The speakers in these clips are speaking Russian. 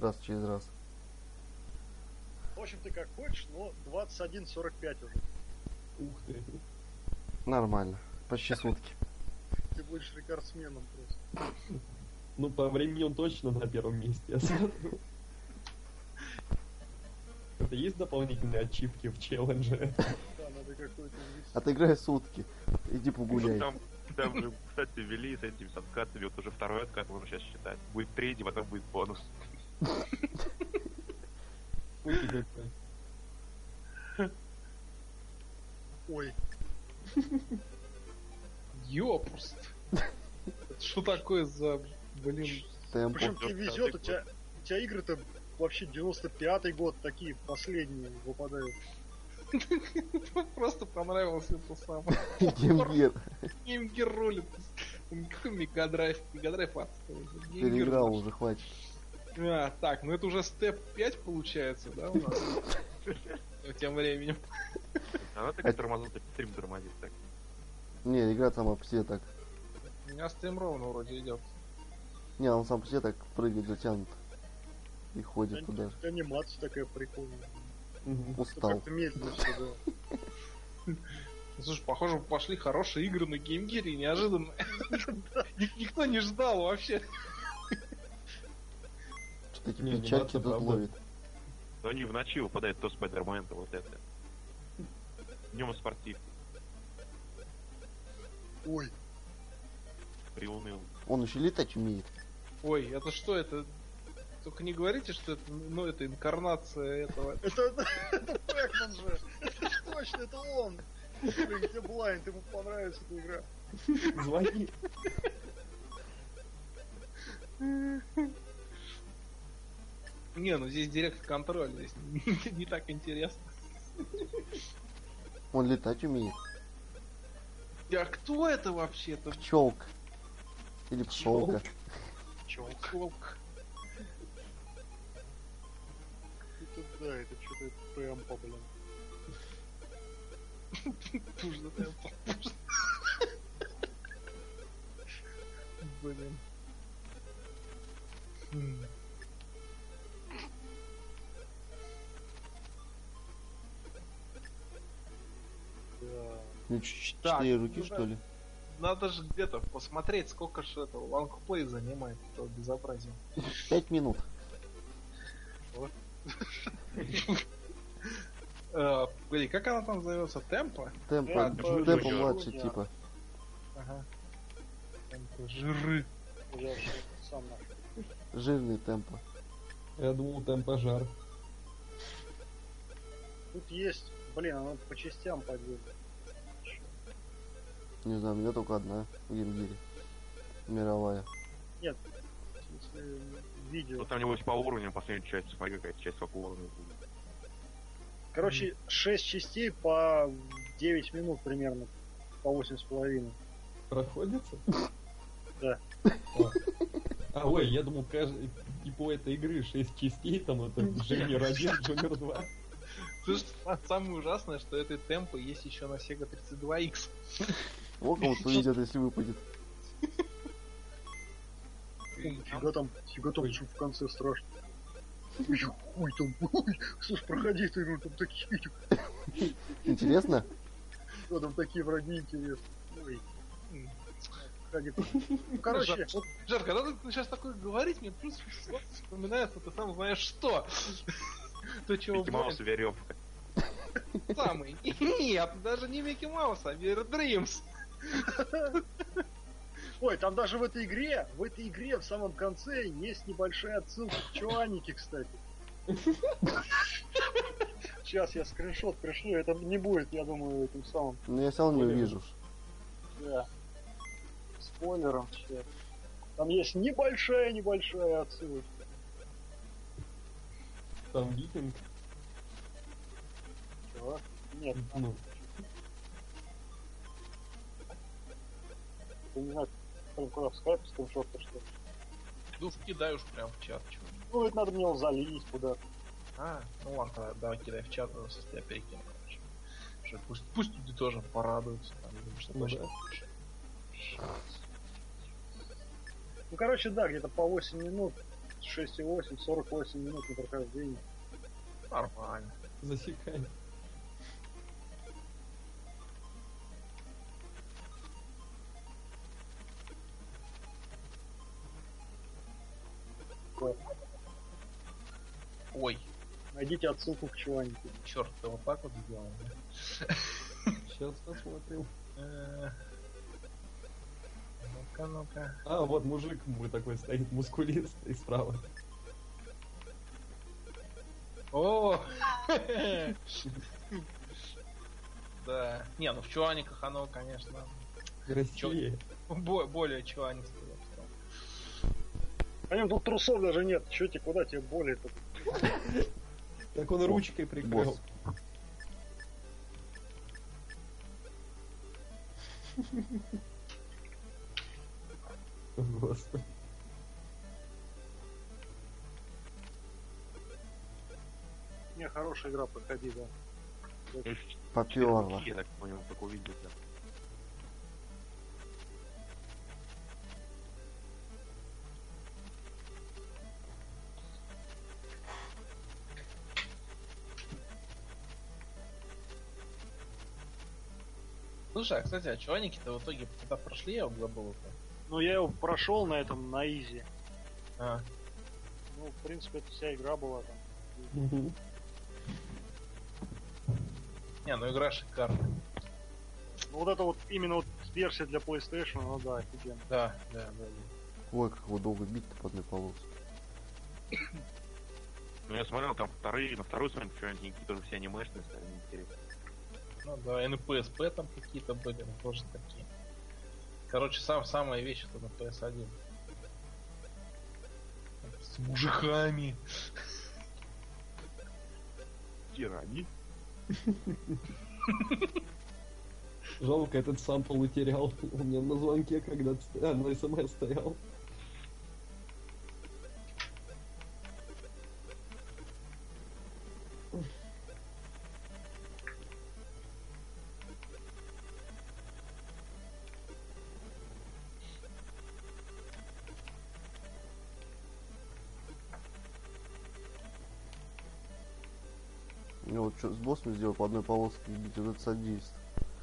раз через раз. В общем, ты как хочешь, но 21:45 уже. Ух ты. Нормально. Почти сутки. Ты будешь рекордсменом просто. Ну, по времени он точно на первом месте, я смотрю. Это есть дополнительные ачивки в челлендже? Да, надо какой-то ввести. Отыграй сутки. Иди погуляй. Там же, кстати, ввели с этими откатами. Вот уже второй откат можно сейчас считать. Будет третий, потом будет бонус. Ой, какой. Ой, Ёпрст. Это что такое за, блин... Темпо. причем тебе везет, у тебя игры-то вообще 95-й год такие последние выпадают. Просто понравился это самое. Геймгир. Геймгир рулит. Какой Мегадрайв? Мегадрайв отстой. Переиграл уже, хватит. Так, ну это уже степ 5 получается, да, у нас? Тем временем. Она так тормозит, так стрим тормозит так. Не, игра сама по себе так. У меня стрим ровно вроде идет. Не, он сам по себе так прыгает, затянут. И ходит туда же. Анимация такая прикольная. Устал. Как-то медленно все, да. Слушай, похоже, пошли хорошие игры на Геймгире, неожиданно. Никто не ждал вообще. Что эти Не, печальки анимация, тут правда. ловит. Но они в ночи выпадают то Спайдермен, то вот это. Днем спортив. Ой, Приуныл. Он еще летать умеет. Ой, это что это? Только не говорите, что это, ну, это инкарнация этого. это Пэкман же. Это ж точно, это он. Блин, где Блайнд, ему понравится эта игра. Звони. Не, ну здесь директ-контроль, здесь не так интересно. Он летать умеет. А кто это вообще-то? Пчелка. Или пчелка. Челк. Это да, это что-то темпо, блин. Пужно темпо. Блин. Да. Ну, Так, 4 руки, ну, что ли? Надо же где-то посмотреть, сколько же это лонгплей занимает это безобразие. 5 минут. Погоди, как она там зовется? Темпо? Темпо, Темпо, темпо жир, младший, да. типа. Ага. Темпо жиры. Я вообще сам нахуй. Жирный темпо. Я думал, там пожар. Тут есть, блин, оно по частям поделено. Не знаю, у меня только одна в геймгире. Мировая. Нет, в смысле, видео. Вот там у него есть по уровням последняя часть, смотри, какая часть какого уровня будет. Короче, 6 частей по 9 минут примерно. По 8,5. Проходится? Да. А, ой, я думал, типа у этой игры 6 частей, там это Дженнер 1, Дженнер 2. Слушай, самое ужасное, что этой темпо есть еще на Sega 32X. Вот кому повезет, если выпадет. Фига там, что в конце страшно. Ой, там, ой, слушай, проходи ты, ну там такие, Интересно? что там такие враги интересные. Ой. Проходи. Ну, короче, вот Жар, когда ты сейчас такое говорить, мне плюс вспоминается, ты сам знаешь что. То, чего Микки Маус и веревка. самый. Нет, даже не Микки Маус, а Weird Dreams. ой, там даже в этой игре в самом конце есть небольшая отсылка к Чуанике, кстати. Сейчас я скриншот пришлю, это не будет, я думаю, этим самым. Но я все равно не увижу. Да. Спойлером все. Там есть небольшая отсылка. Там викинг. Чего? Нет, Ну, я не знаю, прям куда в скайп скриншот-то что ли. Ну, кидай уж прям в чат. Чего. Ну, это надо мне его залить куда-то. Ну ладно, тогда давай кидай в чат, просто я перекину, короче. Что, пусть люди тоже порадуются, там, что Ну точно. Ну, короче, да, где-то по 8 минут. 6,8, 48 минут на прохождение. Нормально. Засекай. Ой, Найдите отсылку к чуваннику. черт, ты вот так вот сделал, да? Сейчас посмотрим. Ну-ка, ну-ка. А, вот мужик мой такой стоит, мускулистый справа. О! Да. Не, ну в чуаниках оно, конечно, Красивее. более чуанистое, я бы сказал. А нем тут трусов даже нет. Чё тебе, куда тебе боли-то? Так он ручкой прикрыл. Босс. Господи. Не, хорошая игра, проходи, да. Попёрло. Я так понял, как увидел, да. Слушай, а кстати, а чуаники-то в итоге куда прошли, я вот забыл это. Ну, я его прошел на этом, на изи. А, Ну, в принципе, это вся игра была там. Мгм. не, ну игра шикарная. Ну, вот это вот, именно вот версия для PlayStation, ну да, офигенно. Да, да, да. Ой, как его долго бить-то по одной полоске. Ну я смотрел там на вторую смотрел, что они тоже все анимешные стали, интересно. Ну да, НПСП там какие-то были, ну, тоже такие. Короче, самая вещь это на PS1. С мужиками. Тирани. Жалко, этот сампл утерял. У меня на звонке когда-то на СМС стоял. Ну вот что с боссом сделал по одной полоске бить, вот это содействие.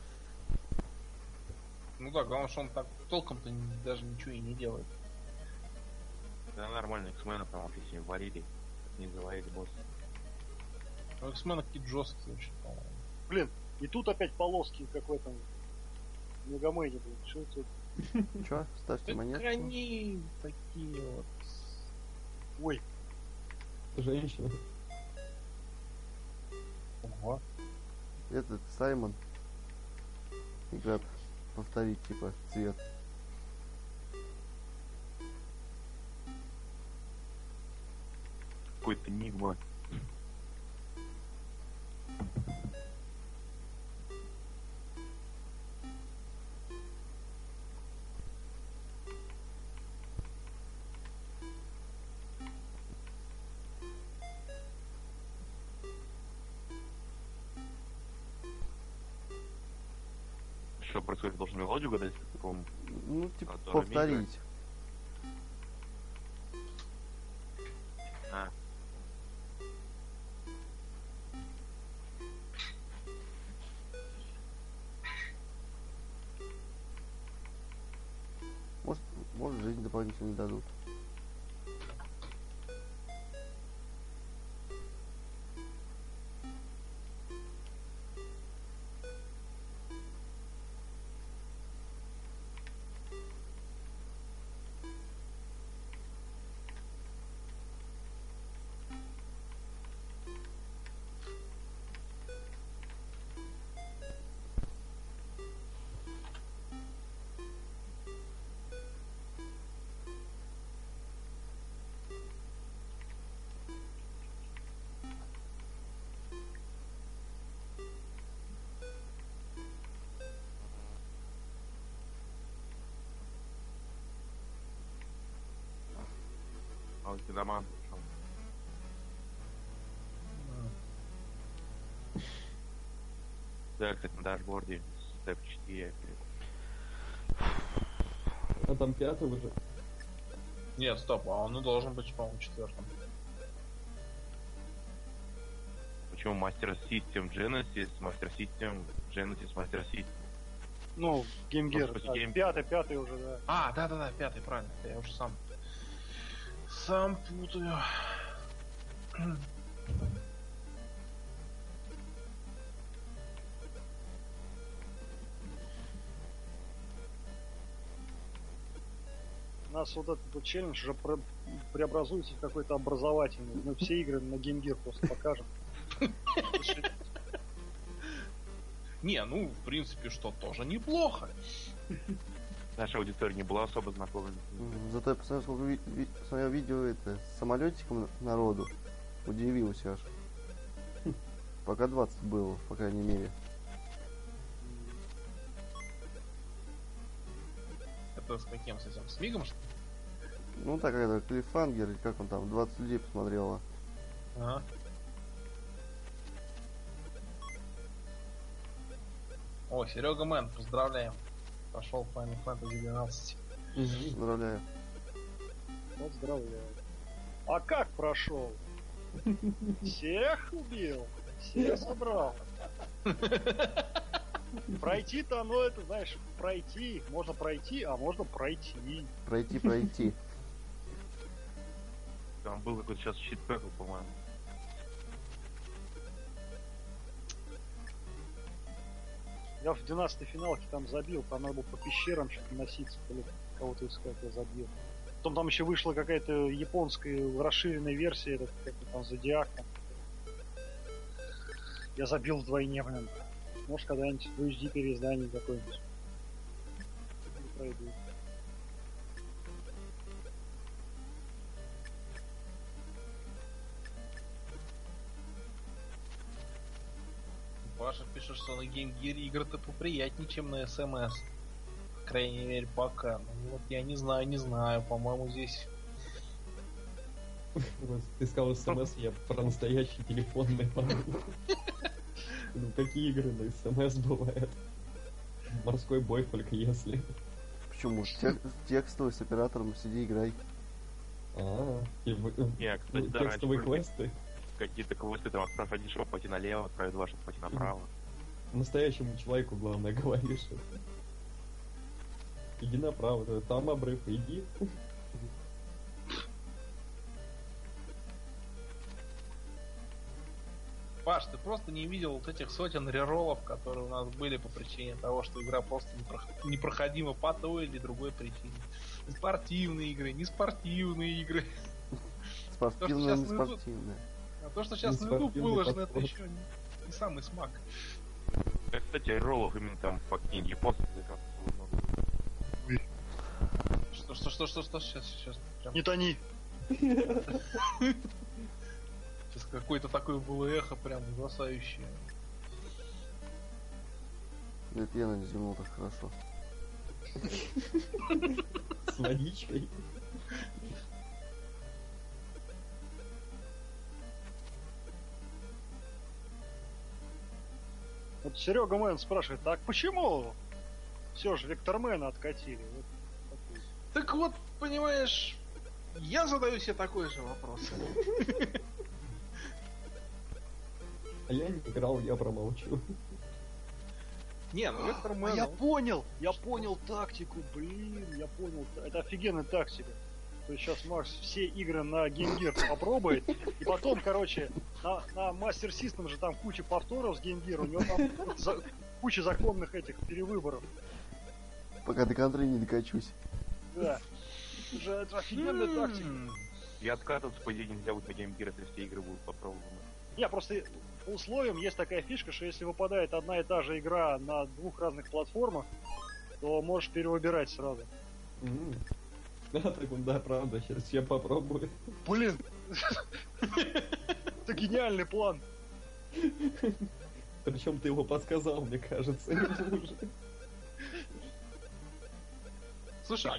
Ну да, главное, что он так толком-то даже ничего и не делает. Да нормально, X-Men там вообще с ним варили, не заварили босса. Ну, X-Men какие жесткие очень, по-моему. Блин, и тут опять полоски, как в этом Мегамене, блин. Что это? Чё? Ставьте Так монетку. они такие вот. Ой, Женщина. Ого. Этот Саймон. Игра повторить, типа, цвет. Какой-то Нигма. Что происходит? Должен мелодию гадать в каком? Ну, типа, А, повторить. А, Может, жизнь дополнительно не дадут. а вот Кидаман пришел. Да, кстати, на дашборде степ 4. А там пятый уже. Нет, стоп, а он должен быть, по-моему, 4-м. Почему Master System Genesis, Master System Genesis, Master System? Ну, Game Gear. Господи, да, Game- пятый уже, да. А, да-да-да, 5-й, правильно. Я уже сам путаю. У нас вот этот вот челлендж уже преобразуется в какой-то образовательный. Мы все игры на Game Gear просто покажем. Не, ну, в принципе, что тоже неплохо. Наша аудитория не была особо знакома. Зато я посмотрел, сколько смотрел видео это с самолетиком народу. Удивился аж. Пока 20 было, по крайней мере. Это с каким, с этим, с Мигом, что ли? Ну так, это Клиффангер, как он там, 20 людей посмотрело. Ага. О, Серега Мэн, поздравляем. Пошел Final Fantasy 12. Поздравляю. Поздравляю. А как прошел? Всех убил? Всех собрал? Пройти-то оно, это, знаешь, пройти. Можно пройти, а можно пройти. Пройти. Там был какой-то сейчас щитпэк, по-моему. Я в 12-й финалке там забил, там надо было по пещерам что-то носиться, или кого-то искать, я забил. Потом там еще вышла какая-то японская расширенная версия, это как-то там Зодиак. Там. Я забил вдвойне, блин. Может, когда-нибудь в HD переиздании какое-нибудь. Не пройду. Паша пишет, что на Game Gear игры-то поприятнее, чем на SMS. По крайней мере, пока. Ну вот я не знаю, по-моему, здесь... Вот ты сказал СМС, я про настоящий телефонный подумал. Ну какие игры на СМС бывают? Морской бой только если. Почему? Текстовый с оператором сиди играй. Не, кстати, да, Текстовые раньше квесты. какие-то квесты, там отправь один шаг, пойти налево, отправь два шага, пойти направо. Настоящему человеку, главное, говоришь. Иди направо, там обрыв, иди. Паш, ты просто не видел вот этих сотен реролов, которые у нас были по причине того, что игра просто непроходима по той или другой причине. Спортивные игры, не спортивные игры. Спортивное, не спортивное. А то, что сейчас на YouTube выложено, это еще не самый смак. Кстати, роллов именно там по книге японцев как много. Что, сейчас. Прям... Не тони. Сейчас какое-то такое было эхо, прям ужасающее. Это я наземнул так хорошо. С водичкой. Вот Серега Мэн спрашивает, так почему все же Вектормена откатили? Вот такой. Так вот, понимаешь, я задаю себе такой же вопрос. А я не играл, я промолчу. Не, ну Вектор А Мэн... я понял тактику, блин, я понял. Это офигенная тактика. То есть сейчас Макс все игры на Game Gear попробует, и потом, короче, на Master System же там куча повторов с Game Gear, у него там куча законных этих перевыборов. Пока до контры не докачусь. Да. Это офигенная тактика. И откатываться, по идее, нельзя будет на Game Gear, если все игры будут попробованы. Не, просто по условиям есть такая фишка, что если выпадает одна и та же игра на двух разных платформах, то можешь перевыбирать сразу. Да, так да, правда, сейчас я попробую. Блин! Это гениальный план. Причем ты его подсказал, мне кажется. Слушай,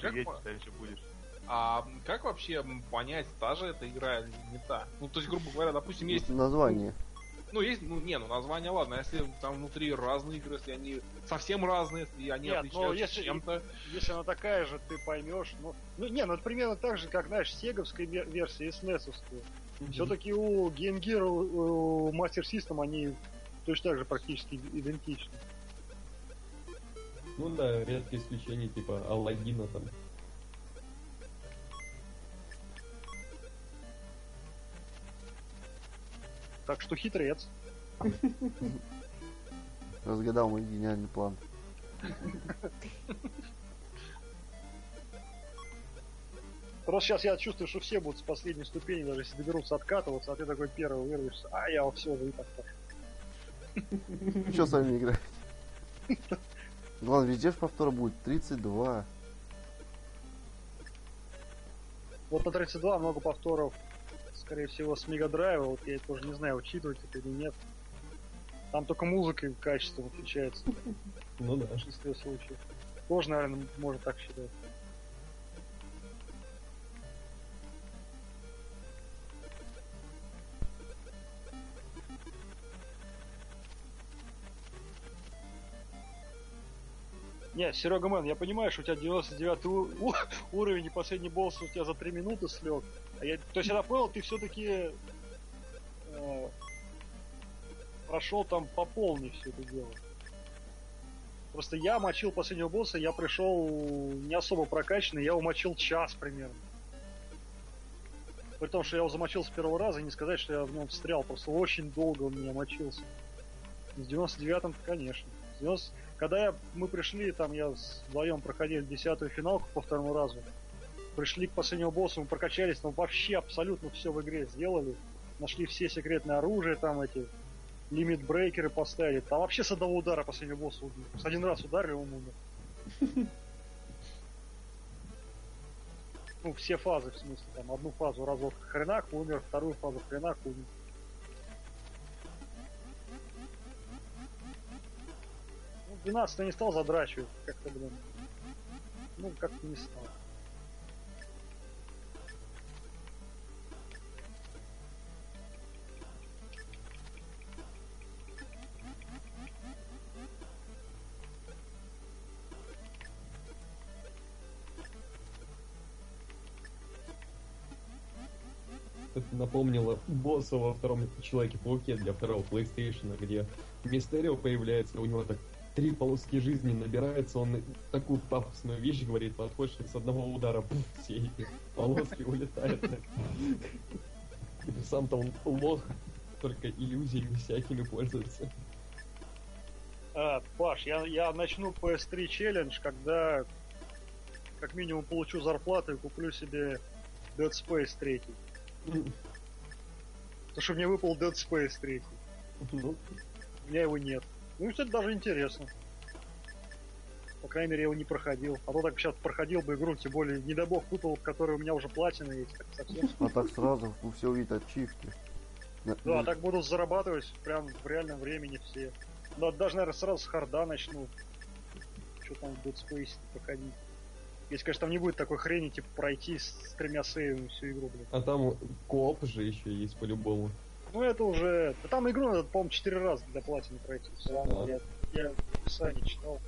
а как вообще понять, та же эта игра или не та? Ну, то есть, грубо говоря, допустим, есть... Название. Ну, есть, название, ладно, если там внутри разные игры, если они совсем разные, если они Нет, ну, отличаются чем-то. если она такая же, ты поймешь. Это примерно так же, как, знаешь, сеговская версия и снесовская. Все-таки у Game Gear, у Master System они точно так же практически идентичны. Ну да, редкие исключения, типа Алладина там. Так что хитрец. Разгадал мой гениальный план. Просто сейчас я чувствую, что все будут с последней ступени, даже если доберутся откатываться, а ты такой первый вырвешься. А я все уже и так пошел. Что с вами играть? Главное, везде ж повтор будет 32. Вот на 32 много повторов, скорее всего, с Мегадрайва. Вот я тоже не знаю, учитывать это или нет. Там только музыка и качество отличается. Ну да. В большинстве случаев. Тоже, наверное, может так считать. Не, Серега Мэн, я понимаю, что у тебя 99 уровень и последний босс у тебя за 3 минуты слег. То есть я понял, ты все-таки прошел там по полной все это дело. Просто я мочил последнего босса, я пришел не особо прокачанный, я его мочил час примерно. При том, что я его замочил с первого раза, и не сказать, что я в нем встрял, просто очень долго он меня мочился. С 99-м, конечно. Когда мы пришли, там я вдвоем проходили 10-ю финалку по второму разу. Пришли к последнему боссу, мы прокачались, там вообще абсолютно все в игре сделали. Нашли все секретные оружия, там эти лимит-брейкеры поставили. Там вообще с одного удара последнего босса убили. С один раз ударили, он умер. Ну, все фазы, в смысле, там одну фазу разок хренак умер, вторую фазу хренак умер. Ну, 12 я не стал задрачивать, как-то, блин. Ну, как-то не стал. Это напомнило босса во втором Человеке-пауке для второго PlayStation, где Мистерио появляется, у него так 3 полоски жизни набирается, он такую пафосную вещь говорит, подходишь с одного удара, пуф, все эти полоски улетают. Сам-то он лох, только иллюзиями всякими пользуется. Паш, я начну PS3 челлендж, когда как минимум получу зарплату и куплю себе Dead Space 3. Потому что мне выпал Dead Space 3. Ну, У меня его нет. Ну, кстати, даже интересно. По крайней мере, я его не проходил. А то так сейчас проходил бы игру, тем более, не дай бог, выпал, в которой у меня уже платина есть, так совсем. А так сразу вы все увидите ачивки. Да, так буду зарабатывать прям в реальном времени все. Да, даже, наверное, сразу с харда начну. Что там в Dead Space проходить. Если, конечно, там не будет такой хрени, типа пройти с 3 сейвами всю игру, блин. а там кооп же еще есть по-любому. Ну это уже... Да там игру надо, по-моему, 4 раза для платины пройти. Все равно. Да. Я описание читал.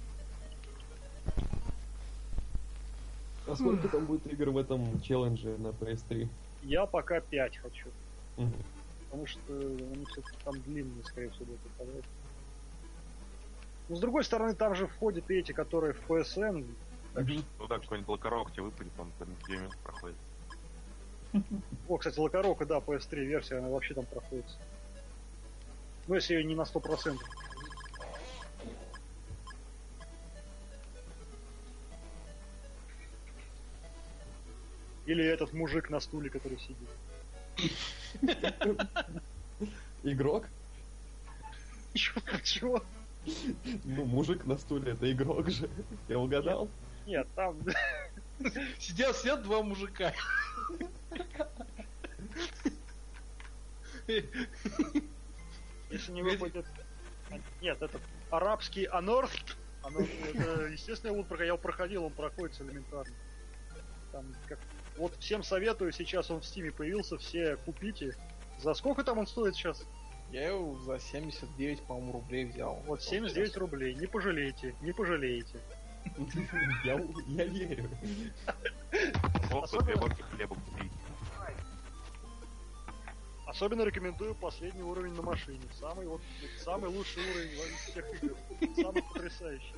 А сколько там будет игр в этом челлендже на PS3? Я пока 5 хочу. Мгм. Потому что они все-таки там длинные, скорее всего, будут выпадать. Но с другой стороны, там же входят и эти, которые в PSN. Так что... Ну так, какой-нибудь Локорок тебе выпадет, он там 2 минуты проходит. О, кстати, Локорока, да, PS3 версия, она вообще там проходит. Ну, если ее не на 100%. Или этот мужик на стуле, который сидит. Игрок? Чего? Ну, мужик на стуле, это игрок же. Я угадал? Нет, там... Сидят 2 мужика. Если не выпадет... Нет, это арабский Анорт. Это, естественно, я его проходил, он проходит элементарно. Там, как... Вот всем советую, сейчас он в Стиме появился, все купите. За сколько там он стоит сейчас? Я его за 79, по-моему, рублей взял. Вот 79 рублей. Не пожалейте, не пожалеете. Я верю. Мог бы 2 банки хлеба купить. Особенно рекомендую последний уровень на машине. Самый лучший уровень из всех игр. Самый потрясающий.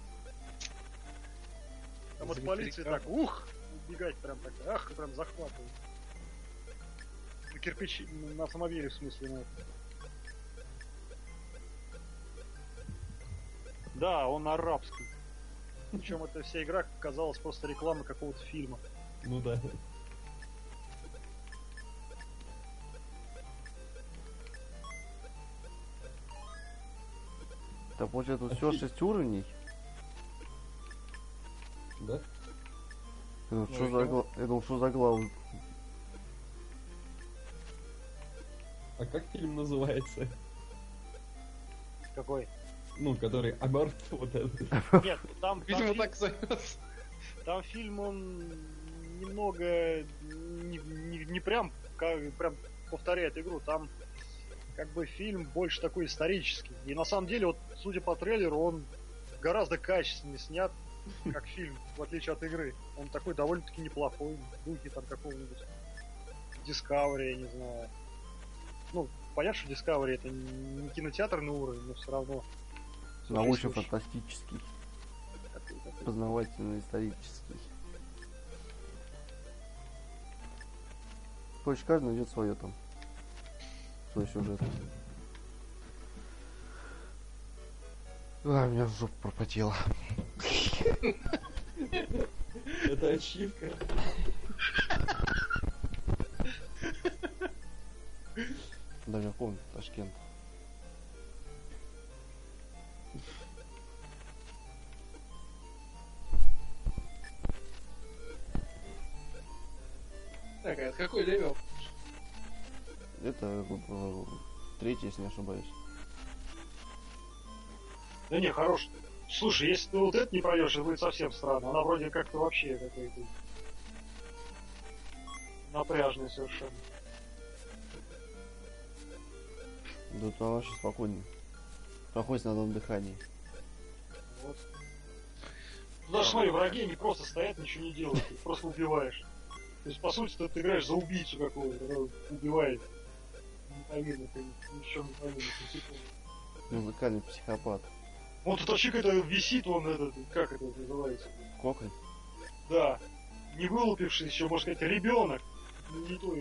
Там от полиции так, убегать прям так, прям захватывает. На кирпичи, на автомобиле в смысле. Ну. Да, он на арабском. Причем эта вся игра казалась просто рекламой какого-то фильма. Ну да. Так получается, тут всего 6 уровней. Да? Я думал, что за главы. А как фильм называется? Какой? Ну, который Аберт, вот этот. Нет, там Видимо, фильм, так зовется. там фильм, он немного не прям повторяет игру, там как бы фильм больше такой исторический. И на самом деле, вот судя по трейлеру, он гораздо качественнее снят, как фильм, в отличие от игры. Он такой довольно-таки неплохой, в духе там какого-нибудь Discovery, я не знаю. Ну, понятно, что Discovery это не кинотеатрный уровень, но все равно. Научно-фантастический, познавательный, исторический. Короче, каждый найдет свое там. Свой сюжет. А, у меня жопа пропотела. Это ачивка. Да, я помню, Ташкент. Так, а это какой левел? Это третий, если не ошибаюсь. Да не, хорош. Слушай, если ты вот это не пройдешь, это будет совсем странно. Она вроде как-то вообще какой-то напряжный совершенно. Да там вообще спокойно. Проходит на одном дыхании. Вот. Ну, даже смотри, враги не просто стоят, ничего не делают, их просто убиваешь. То есть, по сути, ты играешь за убийцу какого-то, который убивает. Невинно, ты ничего не повинен. Музыкальный психопат. Вот тут вообще какой-то висит, он этот, как это называется? Коконь? Да. Не вылупивший еще, можно сказать, ребенок. Не то.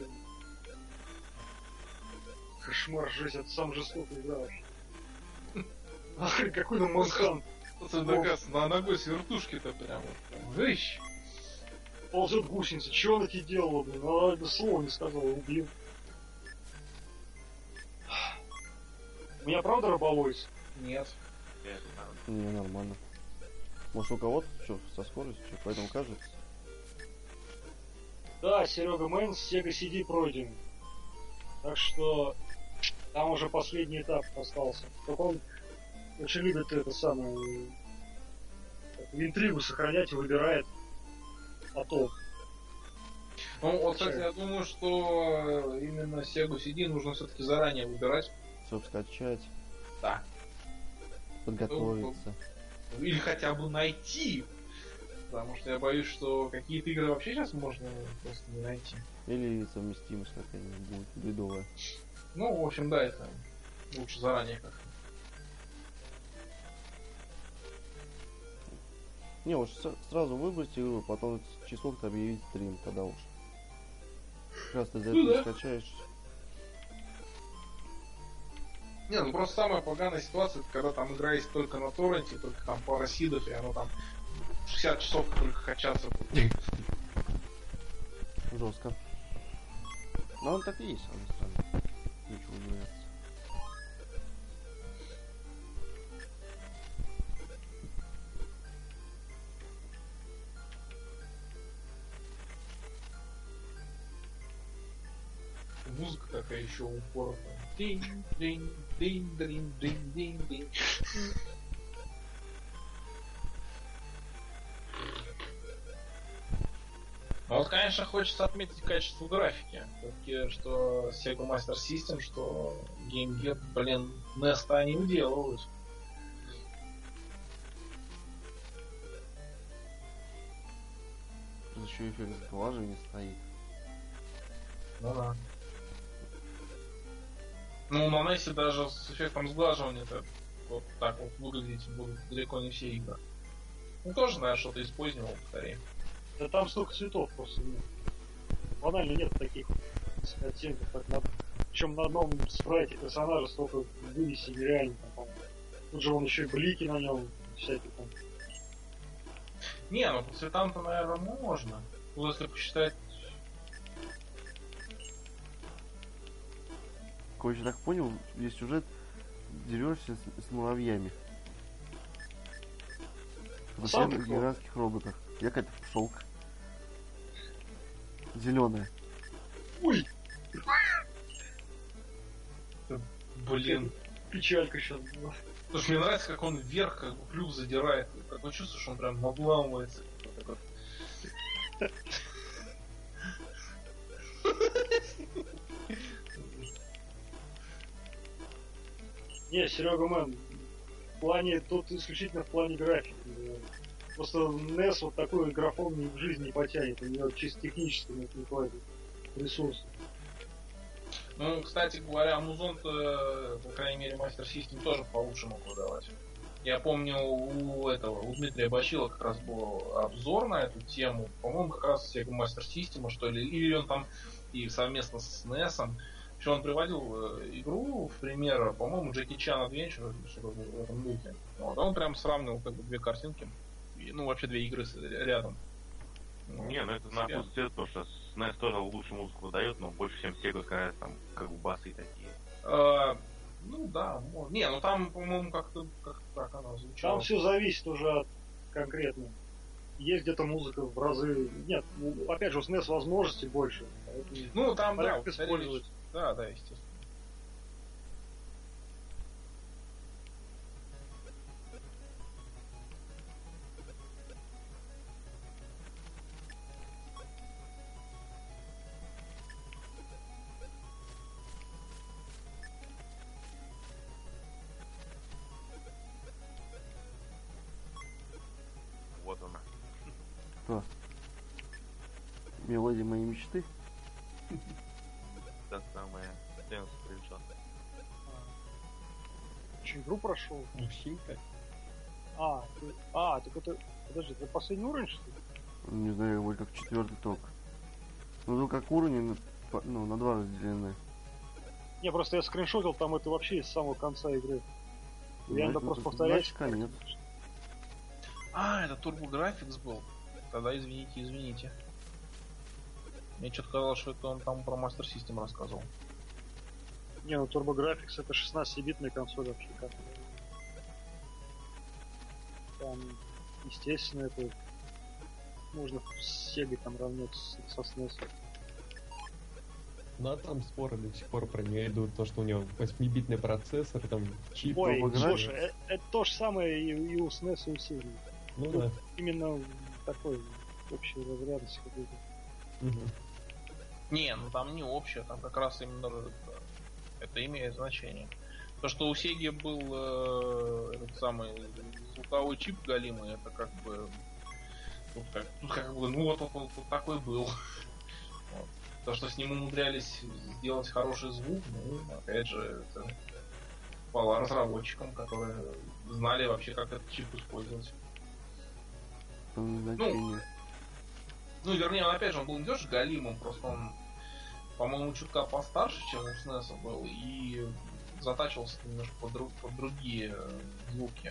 Кошмар, жесть, это сам жестокий игра вообще. Ах, какой там манхан. На ногой с вертушки-то прям. Выщ. Ползет гусеница. Че она тебе делала, блин? Она это слова не сказала, убил. У меня правда раболойс? Нет. Не, нормально. Может, у кого-то что, со скоростью, поэтому кажется. Да, Серега Мэн с Sega CD пройден. Так что там уже последний этап остался. Только он очень любит это самое интригу сохранять и выбирает потом. Ну, вот, кстати, я думаю, что именно Sega CD нужно все-таки заранее выбирать. Все скачать, Да. подготовиться. Или хотя бы найти. Потому что я боюсь, что какие-то игры вообще сейчас можно просто не найти. Или совместимость какая-нибудь будет бредовая. Ну, в общем, да, это лучше заранее как-то. Не, уж сразу выбрать игру, потом часов-то объявить стрим, тогда уж. Как раз ты за это скачаешь. Не, ну просто самая поганая ситуация, это когда там игра есть только на торренте, только там пара сидов, и оно там 60 часов только качаться будет. Жестко. Но он так и есть, с одной стороны. Ничего не нравится. Музыка такая еще упорная. Динь-динь-динь-динь-динь-динь-динь. А вот, конечно, хочется отметить качество графики. Все-таки, что Sega Master System, что Game Gear, блин, NES-то они уделывают. Тут еще эффект сглаживания стоит. Ну да. Ну, на NES даже с эффектом сглаживания-то вот так вот выглядеть будут далеко не все игры. Ну, тоже, наверное, что-то из позднего повторяем. Да там столько цветов просто нет. Банально нет таких оттенков, как причем на одном спрайте персонажа столько вывести нереально. Там, по-моему. Тут же он еще и блики на нем, всякие там. Не, ну по цветам-то, наверное, можно. Ну, если посчитать. Короче, так понял, весь сюжет дерешься с муравьями. Сам На кто? гигантских роботах. Я какая-то пчелка. Зеленая. Ой, Блин. печалька сейчас была. Потому что мне нравится, как он вверх, как бы клюв задирает. Такое чувство, что он прям обламывается. Не, Серега Мэн, в плане, тут исключительно в плане графики. Просто NES вот такой графон ни в жизни не потянет, у него чисто технически не хватит ресурсов. Ну, кстати говоря, Музон-то, по крайней мере, Master System тоже получше мог выдавать. Я помню, у Дмитрия Бачила как раз был обзор на эту тему. По-моему, как раз Sega Master System, что ли, или он там и совместно с NES. Еще он приводил игру в пример, по-моему, Джеки Чан Adventure, что-то в этом духе. Вот, он прям сравнивал как бы две картинки. Ну, вообще две игры рядом. Не, ну это на вкус цвет, потому что SNES тоже лучшую музыку выдает, но больше всем Sega нравится там как бы басы такие. Ну да, может. Не, ну там, по-моему, как-то так она звучала. Там все зависит уже от конкретно. Есть где-то музыка в разы. Нет, опять же, у SNES возможностей больше. Поэтому Ну там, да, порядок использовать. Да, естественно. Вот она. Что? Мелодия моей мечты. Та самая Dance Screenshot. Еще игру прошел. Мужчинка. Так это. Подожди, это последний уровень, что ли? Не знаю, вроде как четвертый только. Ну, тут как уровни на два разделены. Не, просто я скриншотил, там это вообще с самого конца игры. Я надо просто повторять. Значит, конец. Это Turbo Graphics был. Тогда извините. Мне что-то казалось, что это он там про Master System рассказывал. Не, ну TurboGrafx это 16-битная консоль вообще как. Там, естественно, это можно с Sega там равняться со SNES. Ну а там споры до сих пор про нее идут, то, что у него 8-битный процессор, там чип. Ой, TurboGrafx. слушай, это то же самое и у SNES, и у Sega. Ну Тут да. именно такой общей разрядности какой-то. Мгм. Не, ну там не общее, там как раз именно это имеет значение. То, что у Сеги был этот самый звуковой чип галимый, это как бы тут как бы, ну вот он такой был. Вот. То, что с ним умудрялись сделать хороший звук, ну, опять же, это хвала разработчикам, которые знали вообще, как этот чип использовать. Там значение. Ну, вернее, он опять же, он был не то, что галимым, просто он, по-моему, чутка постарше, чем у SNES был, и затачивался немножко под другие звуки.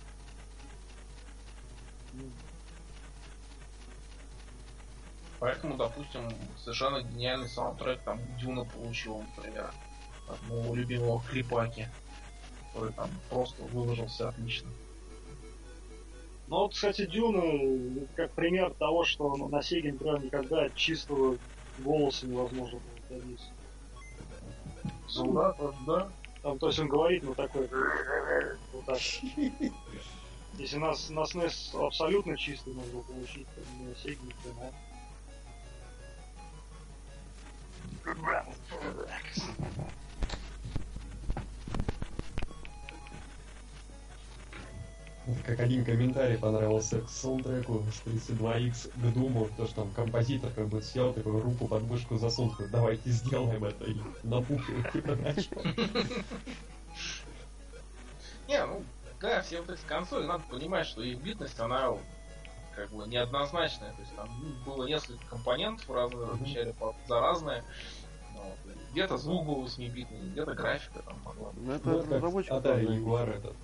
Поэтому, допустим, совершенно гениальный саундтрек там Дюна получил, например, от моего любимого Клипаки, который там просто выложился отлично. Ну вот, кстати, Дюна как пример того, что на Sega, например, никогда чистого голоса невозможно было добиться. Ну да. Там, то есть он говорит, ну такой, вот так. Если на SNES абсолютно чистый можно было получить, то на Sega не понимаю. Как один комментарий понравился к саундтреку с 32X к Думу, то что там композитор как бы сел, такую руку под мышку засунул, такой, давайте сделаем это, и напухил типа начал. Не, ну, да, все вот эти консоли, надо понимать, что их битность, она как бы неоднозначная. То есть там было несколько компонентов разных, отвечали за разные. Вот. Где-то звук был 8-битный, где-то графика там могла быть. Ну это Ну, как разработчик. Atari Jaguar этот.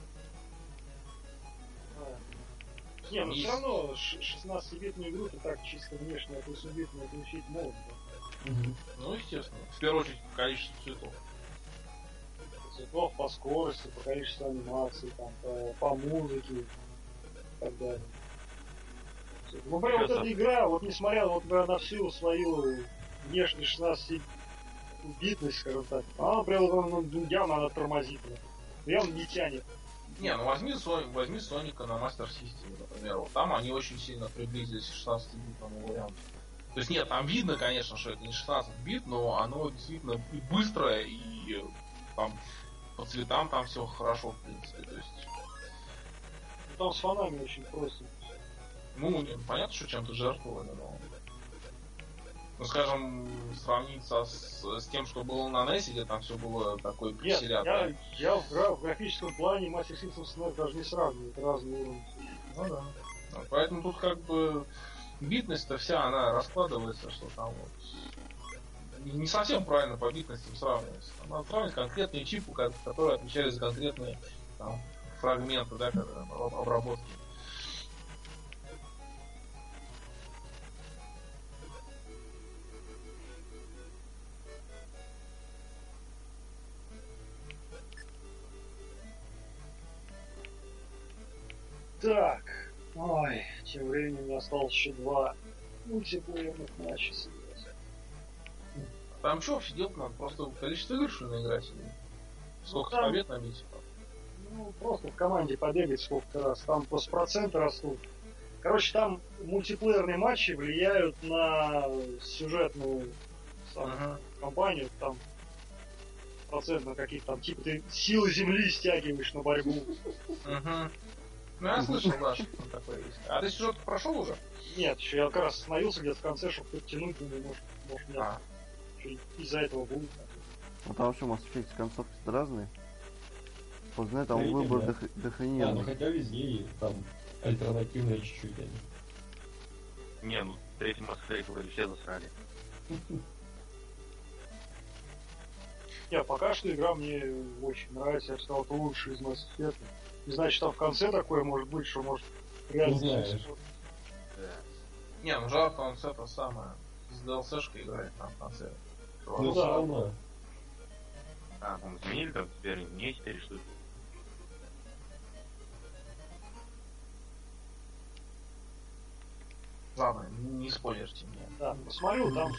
Не, ну все равно 16-битную игру ты так чисто внешне от 8-битной отличить можно. Ну, естественно. В первую очередь, по количеству цветов. Цветов по скорости, по количеству анимаций, там, по музыке и так далее. Ну, прям вот эта игра, вот несмотря вот на всю свою внешнюю 16-битность, скажем так, она прям явно она тормозит. Явно не тянет. Не, ну возьми Соника на Master System, например. Вот там они очень сильно приблизились к 16-битному варианту. То есть нет, там видно, конечно, что это не 16 бит, но оно действительно и быстрое, и там по цветам там все хорошо, в принципе. То есть. Там с фонами очень просто. Ну, понятно, что чем-то жертвовали, но. Ну, скажем, сравнить с тем, что было на NES, где там все было такое пикселятное. Я в графическом плане Master System с NES даже не сравниваю, это разные уровни. Ну да. Ну, поэтому тут как бы битность-то вся, она раскладывается, что там вот не совсем правильно по битностям сравнивается. Надо сравнивать конкретные чипы, которые отвечали за конкретные там, фрагменты, да, обработки. Так, ой, тем временем мне осталось еще 2 мультиплеерных матча сыграть. Там что вообще делать надо? Просто количество игр, что ли, наиграть? Сколько там, побед набить? Ну, просто в команде побегать сколько раз. Там просто проценты растут. Короче, там мультиплеерные матчи влияют на сюжетную кампанию. Там процентно какие-то там, типа ты силы земли стягиваешь на борьбу. Ну, я слышал, да, что там такое есть. А ты сюжет прошел уже? Нет, еще я как раз остановился где-то в конце, чтобы подтянуть, может нет. Из-за этого будет. А там вообще Mass Effect концовки разные. Позднее там Третья, выбор да. Ну дохрененный. хотя везде и там альтернативные чуть-чуть они. Не, ну третий Mass Effect вроде все засрали. Не, пока что игра мне очень нравится, я бы сказал, это лучший из Mass Effect. Не знаю, что там в конце такое может быть, что может реально... Ну, знаешь. Не, ну Жарт, он с это самое, с DLC-шкой играет там в конце. Ну да. все равно. А, там изменили, там теперь не 4 штуки. Ладно, не спойлерьте мне. Да, посмотрю, там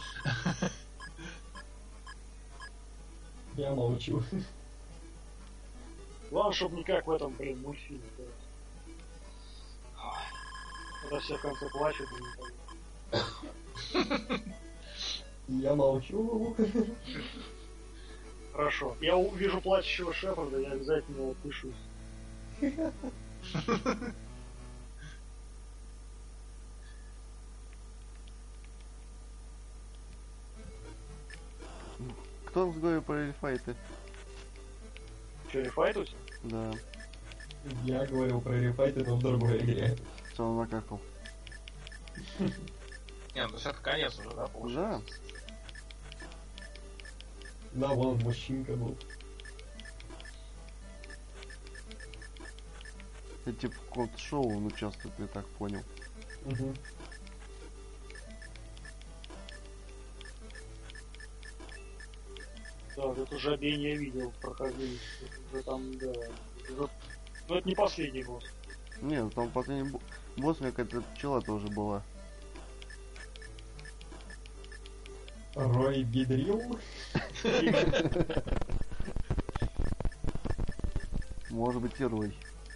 Я молчу. главное, чтобы не как в этом, мультфильме. Это все в конце плачут. Я молчу. Хорошо. Я увижу плачущего Шепарда, я обязательно отпишусь. Кто разговаривает про рефайты? Че, рефайтусь? Да, Я говорил про рефайты, но в другой игре. что он накакал. Не, ну это конец уже, да, получается? Да, Да, вон мужчинка был. это типа в каком-то шоу он участвует, я так понял. Угу. Да, это жабень я видел, проходили. Уже там, да. Уже... Ну это не последний босс. Не, ну там последний босс, у меня какая-то пчела тоже была. Рой Гидрил. Может быть и Рой.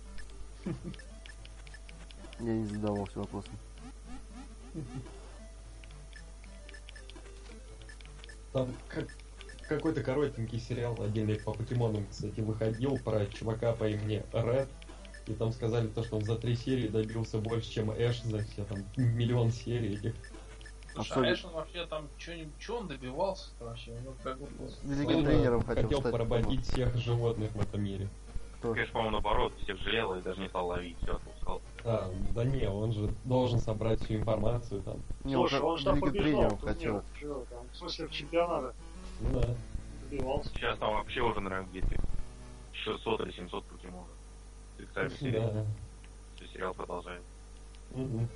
Я не задавался вопросом. Там какой-то коротенький сериал отдельный по покемонам, кстати, выходил про чувака по имени Ред. И там сказали то, что он за 3 серии добился больше, чем Эш за все там миллион серий этих. Слушай, а Эш, он вообще там что он добивался-то вообще? Ну, как бы, Великим Он тренером хотел стать. поработить всех животных в этом мире. Кто? Конечно, по-моему, наоборот, всех жалел и даже не стал ловить, все отпускал. Да не, он же должен собрать всю информацию там. Не, Слушай, он же там великим побеждал тренером турнир. хотел. Чего там? В смысле, в чемпионата Ну да. добивался. Сейчас там вообще уже, наверное, где-то 600 или 700 покемонов. Специальный сериал. Да. Все, сериал продолжает. Мгм.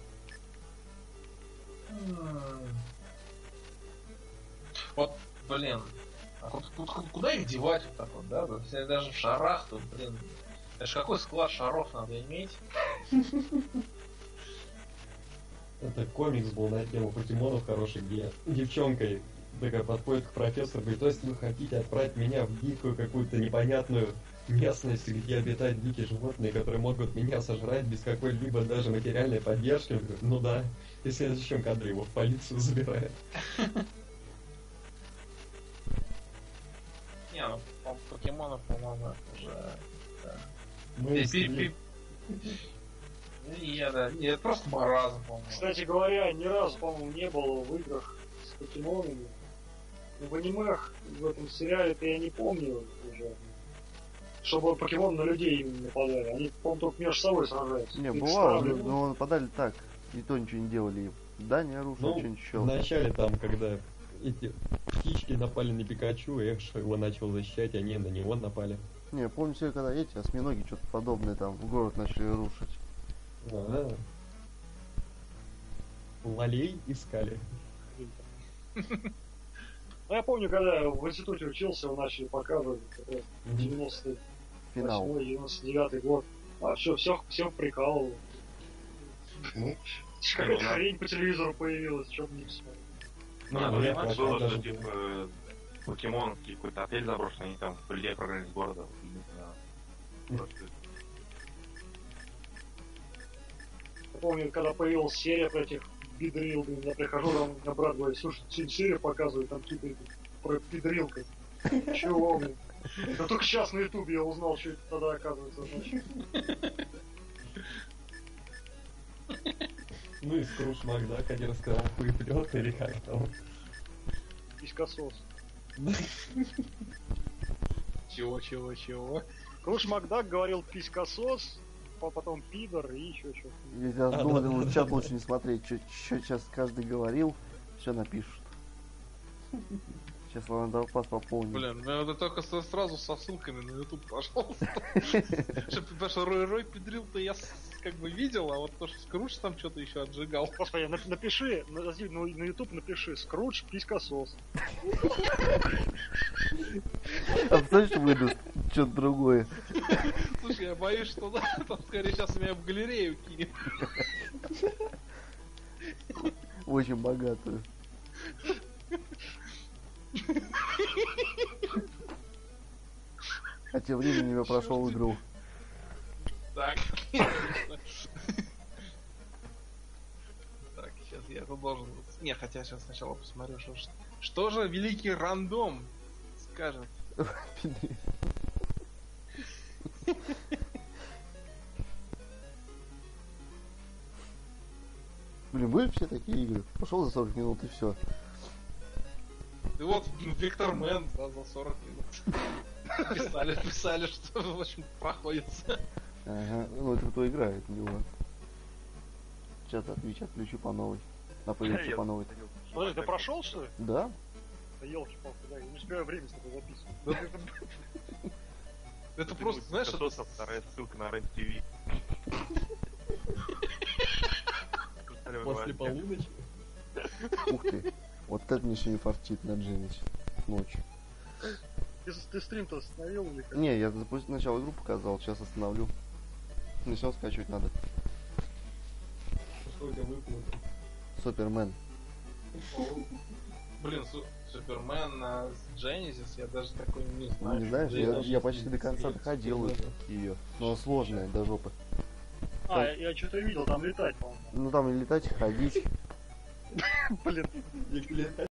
Вот, блин, а куда их девать вот так вот, да? Все даже в шарах тут, блин. Это ж какой склад шаров надо иметь? Это комикс был на тему покемонов хороший, где девчонка такая подходит к профессору, говорит, то есть вы хотите отправить меня в дикую какую-то непонятную местность, где обитают дикие животные, которые могут меня сожрать без какой-либо даже материальной поддержки? Он говорит, ну да. И в следующем кадре его в полицию забирает. Не, ну, покемонов, по-моему, это уже... да. Ну и Это просто маразм, по-моему. Кстати говоря, ни разу, по-моему, не было в играх с покемонами. В анимех, в этом сериале-то я не помню уже. Чтобы покемоны на людей именно нападали. Они, по-моему, только между собой сражаются. Не, Их бывало, стравливают. но нападали так. И то ничего не делали им. Да, не оружие, Ну, что-нибудь еще. вначале там, когда эти птички напали на Пикачу, Эш его начал защищать, они на него напали. Не, помню себе, когда эти осьминоги что-то подобное там в город начали рушить. Да. Лолей искали. Ну, я помню, когда я в институте учился, его начали показывать, как раз 98-й, Финал. 99-й год. А все прикалывало. Ну, Какая-то хрень по телевизору появилась, что-то не посмотрел. Ну, я было, тоже что, был. типа, покемон, какой-то отель заброшенный, они там людей прогнали из города. Не знаю. Просто Я помню, когда появилась серия про этих бидрил, я прихожу там на брат говорит, слушай, серию показывают, там какие-то эти про бидрилка. Чего, блин? Я только сейчас на ютубе я узнал, что это тогда оказывается значит. Ну и Скруш Макдак один рассказал, хуй прет или как там. Писькосос. Чего? Круш Макдак говорил писькосос, потом пидор и еще что-то. Я сейчас думал, чат лучше не смотреть, что сейчас каждый говорил, все напишут. Сейчас Ландерпас пополнит. Блин, ну это только сразу со ссылками на YouTube, пожалуйста. Потому что Рой педрил-то я как бы видел, а вот то, что Скрудж там что-то еще отжигал. Господи, напиши, на YouTube напиши Скрудж писькосос. А представляешь, выдаст что-то другое. Слушай, я боюсь, что да, там скорее сейчас меня в галерею кинет. Очень богатую. А тем временем я прошел игру. Так. Так, сейчас я это должен... Не, хотя сейчас сначала посмотрю, что же великий рандом скажет. Блин, были все такие игры. Пошел за 40 минут и все. И вот Виктор Мэн за 40 минут. Писали, что, в общем, проходится. Ага, ну это кто играет, не он. Сейчас отключу по новой. Напомню по новой. Подожди, ты прошел, что ли? Да? Да елки-палки, да, я не успеваю время с тобой записывать. Это просто, знаешь, это... вторая ссылка на Рен ТВ. После полуночи. Ух ты. Вот это мне сегодня фартит на Джинич. Ночью. Ты стрим-то остановил или как? Не, я сначала игру показал, сейчас остановлю. Начал скачивать надо. Что у тебя выпало? Супермен. Блин, Супермен на Genesis, я даже такой не знаю. Не знаешь, даже я почти до конца смотреть. доходил ее. Но она сложная до жопы. А, я что-то видел, там летать, по-моему. Ну там и летать, и ходить. Блин. Летать